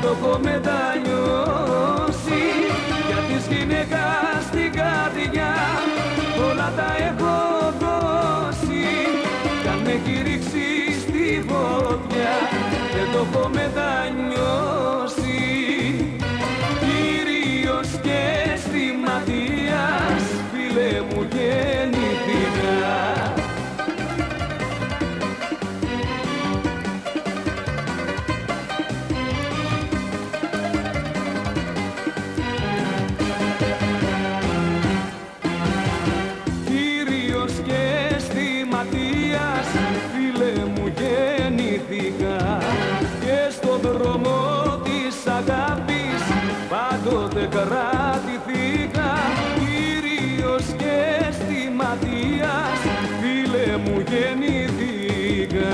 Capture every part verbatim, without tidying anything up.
το έχω μετανιώσει. Για της γυναίκας την καρδιά όλα τα έχω δώσει. Κι αν με έχει ρίξει στη φωτιά δεν το έχω μετανιώσει. Κύριος και αιστηματίας φίλε μου γεννήθηκα. Φίλε μου γεννήθηκα και στον δρόμο της αγάπης πάντοτε κρατηθήκα. Κύριος και αισθηματίας φίλε μου γεννήθηκα.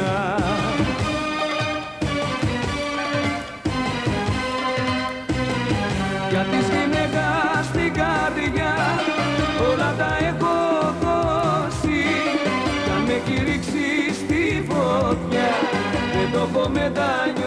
Για της γυναίκας την καρδιά όλα τα έχω δώσει. Κι αν με έχει ρίξει στη φωτιά δεν το έχω μετανιώσει.